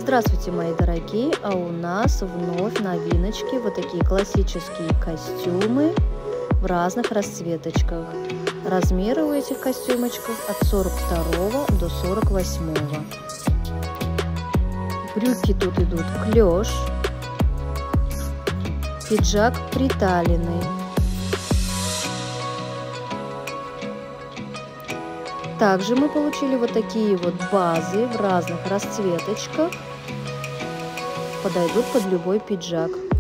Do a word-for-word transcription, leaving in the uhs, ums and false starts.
Здравствуйте, мои дорогие! А у нас вновь новиночки, вот такие классические костюмы в разных расцветочках. Размеры у этих костюмочков от сорок второго до сорок восьмого. Брюки тут идут клеш, пиджак приталенный. Также мы получили вот такие вот базы в разных расцветочках. Подойдут под любой пиджак.